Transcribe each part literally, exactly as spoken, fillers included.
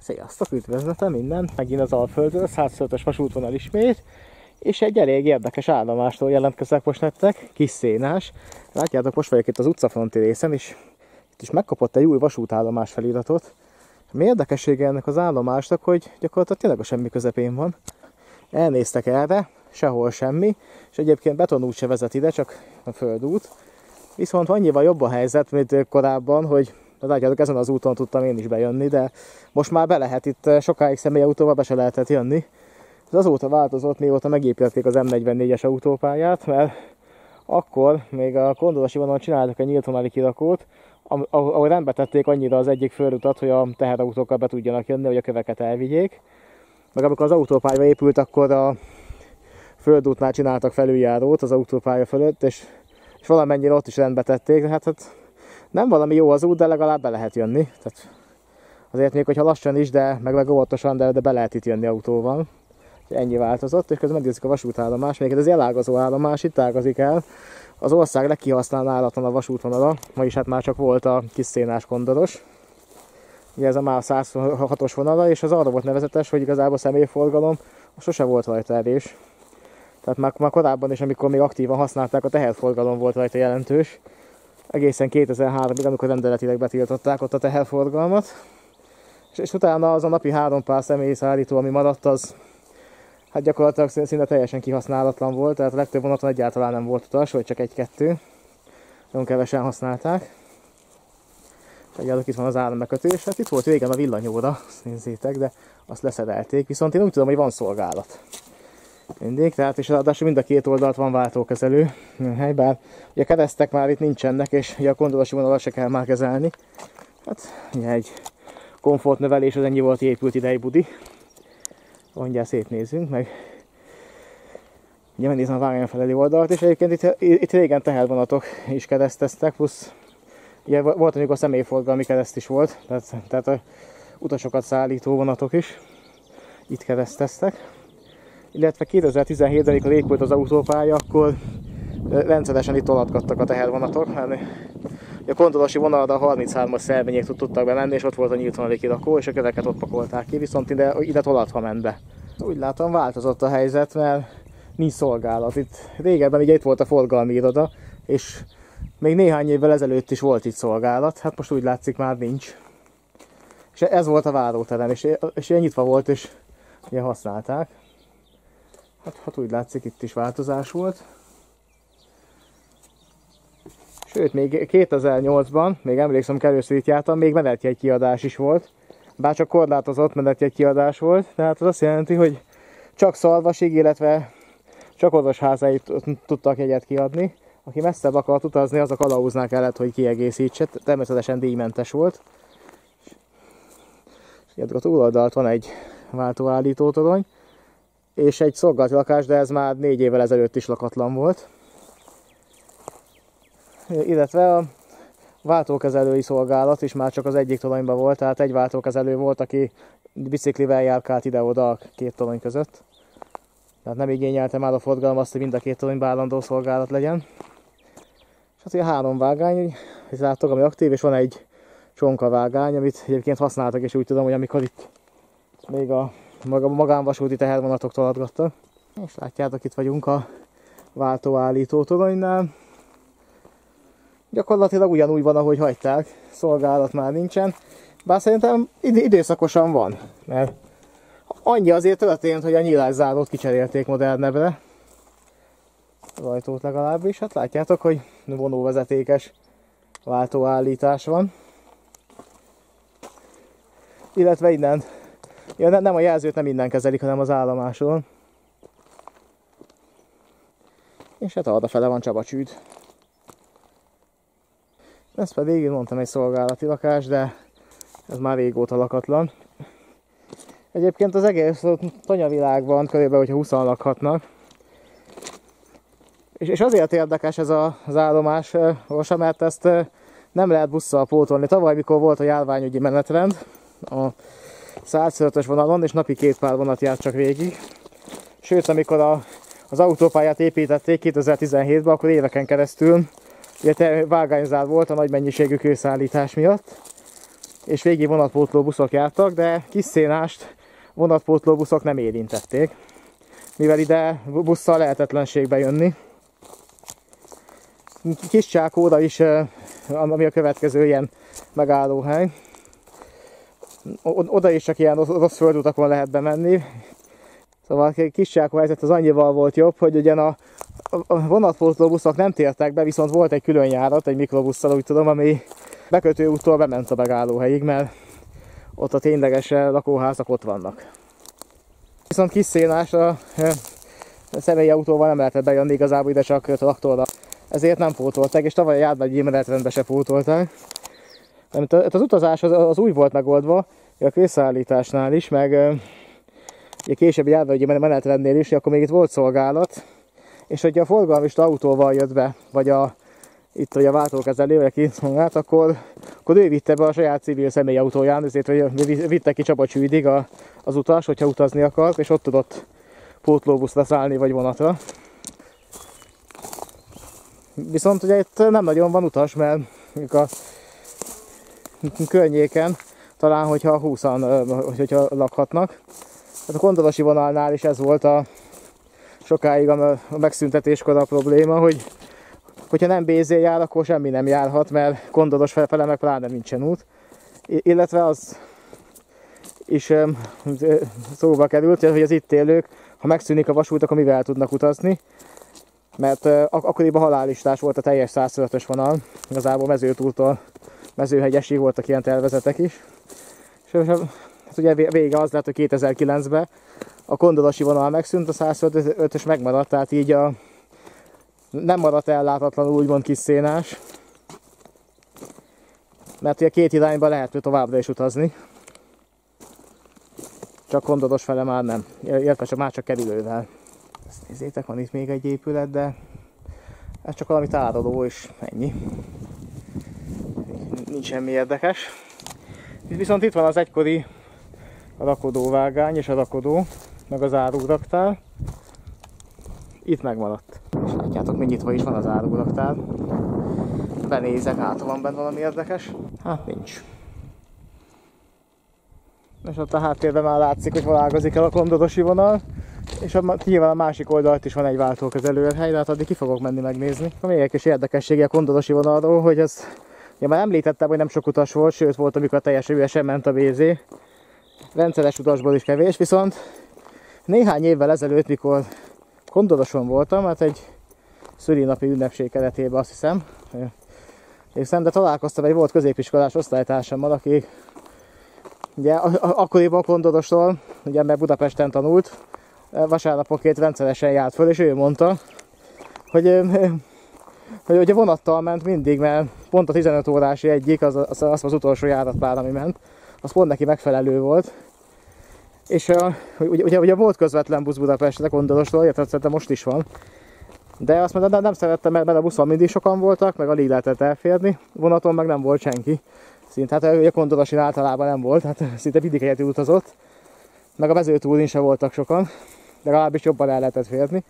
Sziasztok, üdvözletem minden, megint az Alföldről, százötös vasútvonal ismét, és egy elég érdekes állomástól jelentkezek most nektek, Kis Szénás. Látjátok, most vagyok itt az utcafronti részen, és itt is megkapott egy új vasútállomás feliratot. Mi érdekessége ennek az állomásnak, hogy gyakorlatilag tényleg a semmi közepén van. Elnéztek erre, sehol semmi, és egyébként betonút se vezet ide, csak a földút. Viszont annyival jobb a helyzet, mint korábban, hogy látjátok, ezen az úton tudtam én is bejönni, de most már be lehet itt, sokáig személyautóval be se lehetett jönni. Ez azóta változott, mióta megépítették az M negyvennégyes autópályát, mert akkor még a Kondorosi vonalon csináltak egy nyílt vonali kirakót, ahol rendbe tették annyira az egyik földutat, hogy a teherautókkal be tudjanak jönni, hogy a köveket elvigyék. Meg amikor az autópálya épült, akkor a földútnál csináltak felüljárót az autópálya fölött, és, és valamennyire ott is rendbe tették. Hát, hát nem valami jó az út, de legalább be lehet jönni. Tehát azért még, hogyha lassan is, de meg, meg óvatosan, de, de be lehet itt jönni autóval. Ennyi változott, és közben megnézzük a vasútállomás. Még ez elágazó állomás, itt ágazik el. Az ország legkihasználálatlan a vasútvonala, vagyis hát már csak volt a Kis Szénás Kondoros. Ugye ez a már száz hatos vonala, és az arra volt nevezetes, hogy igazából személyforgalom sose volt rajta erős. Tehát már, már korábban is, amikor még aktívan használták, a teherforgalom volt rajta jelentős. Egészen kétezer-háromig, amikor rendeletileg betiltották ott a teherforgalmat. És, és utána az a napi három pár személyszállító, ami maradt, az hát gyakorlatilag szinte teljesen kihasználatlan volt, tehát a legtöbb vonaton egyáltalán nem volt utas, vagy csak egy-kettő. Nagyon kevesen használták. Egyáltalán itt van az állambekötés, hát itt volt régen a villanyóra, azt nézzétek, de azt leszerelték, viszont én úgy tudom, hogy van szolgálat. Mindig, tehát és ráadásul mind a két oldalt van váltókezelő. Bár ugye a keresztek már itt nincsenek, és ugye a Kondorosi vonalat se kell már kezelni. Hát ugye egy komfortnövelés, az ennyi volt, épült ide egy budi. Mondjál, szétnézzünk meg. Ugye megnézem a vágány feleli oldalt, és egyébként itt, itt régen tehervonatok is kereszteztek, plusz ugye volt, amikor személyforgalmi kereszt is volt, tehát, tehát a utasokat szállító vonatok is itt kereszteztek. Illetve kétezer-tizenhétben, amikor épült az autópálya, akkor rendszeresen itt tolatgattak a tehervonatok, mert a Kondorosi vonalra a harminchárom-as szervények tudtak bemenni, és ott volt a nyílt vonali kirakó, és a köveket ott pakolták ki, viszont ide, ide tolatva ment be. Úgy látom, változott a helyzet, mert nincs szolgálat. Itt régebben ugye itt volt a forgalmi iroda, és még néhány évvel ezelőtt is volt itt szolgálat, hát most úgy látszik már nincs. És ez volt a váróterem, és, és ilyen nyitva volt, és ugye használták. Hát, hát úgy látszik, itt is változás volt. Sőt, még kétezer-nyolcban, még emlékszem, először itt jártam, még menetjegy kiadás is volt. Bár csak korlátozott menetjegy kiadás volt, tehát az azt jelenti, hogy csak Szarvasig, illetve csak orvosházáig tudtak jegyet kiadni. Aki messzebb akart utazni, az a kalauznál kellett, hogy kiegészítse, természetesen díjmentes volt. És a túloldalt van egy váltóállítótorony, és egy szolgálati lakás, de ez már négy évvel ezelőtt is lakatlan volt. Illetve a váltókezelői szolgálat is már csak az egyik toronyban volt, tehát egy váltókezelő volt, aki biciklivel járkált ide-oda a két torony között. Tehát nem igényelte már a forgalom azt, hogy mind a két toronyban állandó szolgálat legyen. És hát ugye három vágány, hogy láttok, ami aktív, és van egy csonkavágány, amit egyébként használtak, és úgy tudom, hogy amikor itt még a magánvasúti tehervonatok tolatgattak. És látjátok, itt vagyunk a váltóállító toronynál. Gyakorlatilag ugyanúgy van, ahogy hagyták, szolgálat már nincsen. Bár szerintem id időszakosan van, mert annyi azért történt, hogy a nyílászárót kicserélték modernebbre. Az ajtót legalábbis, hát látjátok, hogy vonóvezetékes váltóállítás van. Illetve innen, ja, nem a jelzőt nem innen kezelik, hanem az állomáson. És hát arrafele van Csabacsűd. Ez pedig, mondtam, egy szolgálati lakás, de ez már régóta lakatlan. Egyébként az egész tanyavilágban körülbelül, hogyha húszan lakhatnak. És, és azért érdekes ez a, az állomás, Orsa, mert ezt nem lehet busszal pótolni. Tavaly, mikor volt a járványügyi menetrend a százötös vonalon, és napi két pár vonat járt csak végig. Sőt, amikor a, az autópályát építették kétezer-tizenhétben, akkor éveken keresztül ugye vágányzár volt a nagy mennyiségű kőszállítás miatt. és végig vonatpótló buszok jártak, de Kisszénást vonatpótló buszok nem érintették, mivel ide busszal lehetetlenségbe jönni. Kiscsákóra is, ami a következő ilyen megállóhely, oda is csak ilyen rossz földutakon lehet bemenni. Szóval a Kiscsákó helyzet az annyival volt jobb, hogy ugyan a vonatpótló buszok nem tértek be, viszont volt egy külön járat, egy mikrobusszal, úgy tudom, ami bekötő úttól bement a megállóhelyig, mert ott a tényleges lakóházak ott vannak. Viszont Kisszénásra a személyi autóval nem lehetett bejönni, igazából ide csak traktorra. Ezért nem pótolták, és tavaly a járványi menetrendbe se pótolták. Az utazás az, az úgy volt megoldva, a közszállításnál is, meg a későbbi járványi menetrendnél is, akkor még itt volt szolgálat, és hogyha a forgalmista autóval jött be, vagy a, itt a váltókezelő, vagy aki magát, akkor, akkor ő vitte be a saját civil személyautóján, ezért hogy vitte ki Csabacsűdig a, az utas, hogyha utazni akart, és ott tudott pótlóbuszra szállni, vagy vonatra. Viszont ugye itt nem nagyon van utas, mert a környéken talán, hogyha húszan, hogyha lakhatnak. Hát a Kondorosi vonalnál is ez volt a sokáig a megszüntetéskor a probléma, hogy hogyha nem bé zé jár, akkor semmi nem járhat, mert Kondoros felfele meg pláne nincsen út. Illetve az is szóba került, hogy az itt élők, ha megszűnik a vasút, akkor mivel tudnak utazni. Mert akkoriban halálistás volt a teljes százötös vonal, igazából Mezőtúrtól Mezőhegyesig voltak ilyen tervezetek is. És hát ugye vége az lett, hogy kétezer-kilencben a Kondorosi vonal megszűnt, a százötös megmaradt, tehát így a, nem maradt ellátatlanul úgymond Kisszénás. Mert ugye két irányba lehet továbbra is utazni. Csak Kondoros fele már nem, illetve csak már csak kerülővel. Ezt nézzétek, van itt még egy épület, de ez csak valami tároló és ennyi. Nincs semmi érdekes. Viszont itt van az egykori rakodóvágány és a rakodó, meg az áruraktár. Itt megmaradt. És látjátok, még nyitva is van az áruraktár. Benézek, át van benne valami érdekes. Hát nincs. És ott a háttérben már látszik, hogy valágozik el a Kondorosi vonal. És a, nyilván a másik oldalt is van egy váltókezelőhely, de hát addig ki fogok menni megnézni. Még egy kis érdekessége a Kondorosi vonalról, hogy ez, ja, már említettem, hogy nem sok utas volt, sőt volt, amikor teljesen ügyesen ment a bé zé. Rendszeres utasból is kevés, viszont néhány évvel ezelőtt, mikor Kondoroson voltam, hát egy szülinapi ünnepség keretében azt hiszem, hiszem, de találkoztam egy volt középiskolás osztálytársammal, aki ugye akkoriban Kondorosról, ugye mert Budapesten tanult, vasárnaponként rendszeresen járt föl, és ő mondta, hogy, hogy, hogy a vonattal ment mindig, mert pont a tizenöt órási egyik, az az, az, az utolsó járatpár, ami ment, az pont neki megfelelő volt. És uh, ugye, ugye, ugye volt közvetlen busz Budapestre Kondorosról, illetve szerintem most is van. De azt mondta, nem szerettem, mert a buszon mindig sokan voltak, meg alig lehetett elférni, vonaton meg nem volt senki. Szinte, hát a Kondorosin általában nem volt, hát szinte mindig egyedül utazott. Meg a Mezőtúrin sem voltak sokan, de legalábbis jobban el lehetett férni.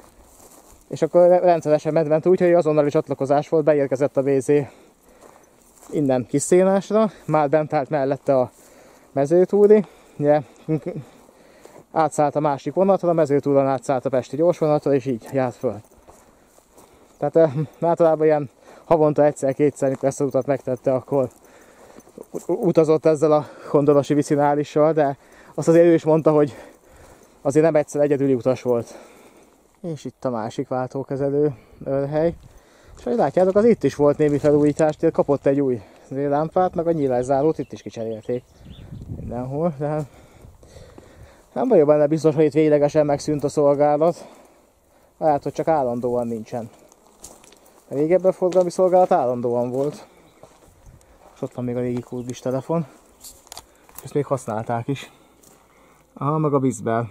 És akkor rendszeresen ment, ment úgy, hogy azonnali csatlakozás volt, beérkezett a bé zé innen Kisszénásra, már bent állt mellette a Mezőtúri, ugye, átszállt a másik vonatra, a Mezőtúron átszállt a pesti gyorsvonatra, és így járt föl. Tehát eh, általában ilyen havonta egyszer-kétszer, mikor ezt az utat megtette, akkor utazott ezzel a kondorosi vicinálissal, de azt azért ő is mondta, hogy azért nem egyszer egyedüli utas volt. És itt a másik váltókezelő hely. És ahogy látjátok, az itt is volt némi felújítás, kapott egy új lámpát, meg a nyílászárót itt is kicserélték mindenhol, de nem vagyok benne biztos, hogy itt véglegesen megszűnt a szolgálat. Lehet, hogy csak állandóan nincsen. A régebben forgalmi szolgálat állandóan volt. És ott van még a régi kurbis telefon. Ezt még használták is. Aha, meg a Bizbel.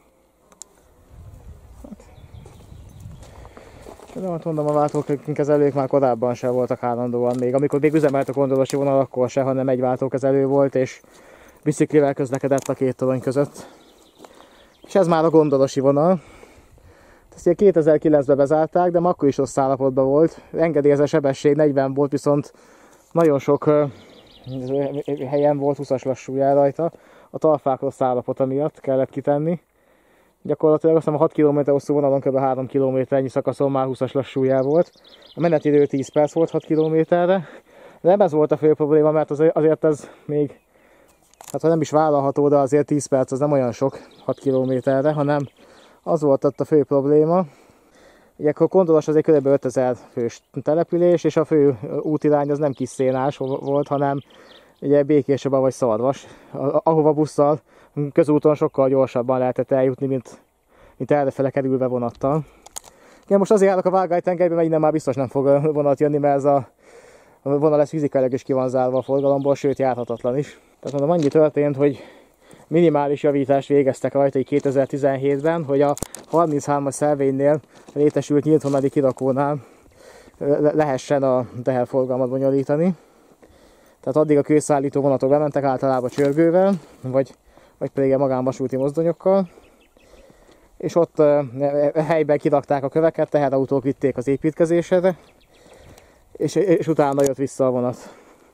De hát mondom, a váltókezelők már korábban sem voltak állandóan. Még amikor még üzemelt a kondorosi vonal, akkor se, hanem egy váltókezelő volt, és biciklivel közlekedett a két torony között. És ez már a kondorosi vonal. Ezt kétezer-kilencben bezárták, de akkor is rossz állapotban volt. Engedélyezett sebesség negyven volt, viszont nagyon sok helyen volt húszas lassújár rajta. A talpák rossz állapota miatt kellett kitenni. Gyakorlatilag azt hiszem a hat kilométer hosszú vonalon kb. három kilométernyi szakaszon már húszas lassújár volt. A menetidő tíz perc volt hat kilométerre. De nem ez volt a fő probléma, mert azért ez még, hát nem is vállalható, de azért tíz perc az nem olyan sok hat kilométerre, hanem az volt ott a fő probléma. Ugye akkor Kondolas az egy kb. ötezer fős település, és a fő útirány az nem Kisszénás volt, hanem ugye Békéscsaba vagy Szarvas, ahova busszal közúton sokkal gyorsabban lehetett eljutni, mint, mint errefele kerülve vonattal. Ja, most azért állok a Vágálytengelybe, mert innen már biztos nem fog vonat jönni, mert ez a vonal ez fizikailag is ki van zárva a forgalomból, sőt járhatatlan is. Tehát mondom, annyi történt, hogy minimális javítást végeztek rajta így kétezer-tizenhétben, hogy a harminchárom-as szervénynél létesült nyíltvonali kirakónál lehessen a teherforgalmat bonyolítani. Tehát addig a kőszállító vonatok bementek általában csörgővel, vagy, vagy pedig a magánvasúti mozdonyokkal. És ott helyben kirakták a köveket, teherautók vitték az építkezésre, és, és utána jött vissza a vonat.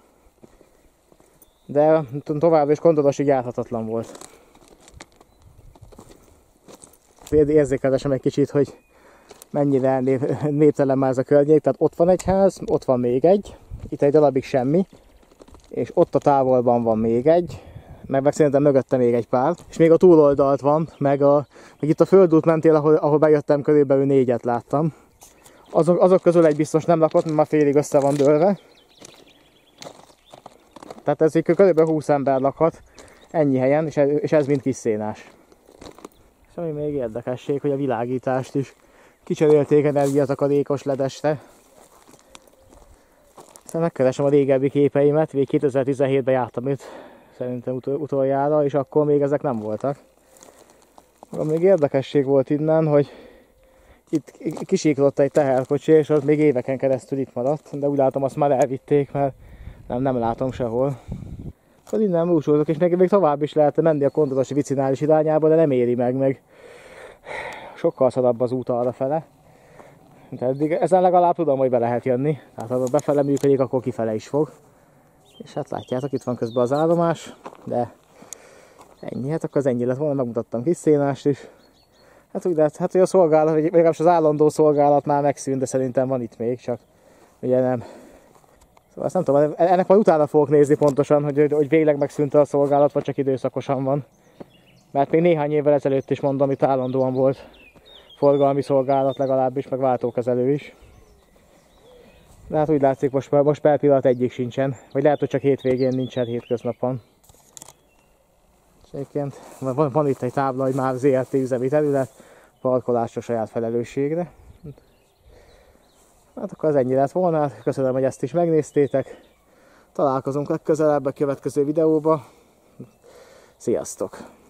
De továbbra is Kondorosig járhatatlan volt. Érzékelesem egy kicsit, hogy mennyire néptelen már ez a környék. Tehát ott van egy ház, ott van még egy, itt egy darabig semmi, és ott a távolban van még egy, meg, meg szerintem mögötte még egy pár, és még a túloldalt van, meg, a, meg itt a földút mentél, ahol, ahol bejöttem, körülbelül négyet láttam. Azok, azok közül egy biztos nem lakott, mert már félig össze van dőlve. Tehát ez így körülbelül húsz ember lakhat ennyi helyen, és ez, és ez mind Kisszénás. És ami még érdekesség, hogy a világítást is kicserélték energiatakarékos ledesre. Szóval megkeresem a régebbi képeimet, végig kétezer-tizenhétben jártam itt szerintem utoljára, és akkor még ezek nem voltak. Még érdekesség volt innen, hogy itt kisíklott egy teherkocsi, és az még éveken keresztül itt maradt, de úgy látom, azt már elvitték, mert nem, nem látom sehol. Az innen búcsúzok, és még, még tovább is lehet menni a Kondorosi Vicinális irányába, de nem éri meg, meg sokkal szarabb az út arra fele. De eddig ezen legalább tudom, hogy be lehet jönni. Tehát ha befele működik, akkor kifele is fog. És hát látjátok, itt van közben az állomás, de ennyi, hát akkor az ennyi lett volna, megmutattam Kisszénást is. Hát úgy lehet, hát hogy a szolgálat, vagy legalábbis az állandó szolgálat már megszűnt, de szerintem van itt még, csak ugye nem. Szóval azt nem tudom, ennek majd utána fogok nézni pontosan, hogy, hogy végleg megszűnt a szolgálat, vagy csak időszakosan van. Mert még néhány évvel ezelőtt is mondom, itt állandóan volt forgalmi szolgálat legalábbis, meg váltókezelő is. De hát úgy látszik, most, most per pillanat egyik sincsen. Vagy lehet, hogy csak hétvégén nincsen, hétköznapon. És egyébként van, van itt egy tábla, hogy már zé er té üzemi terület, parkolásra saját felelősségre. Hát akkor az ennyi lett volna. Köszönöm, hogy ezt is megnéztétek. Találkozunk legközelebb a következő videóba. Sziasztok!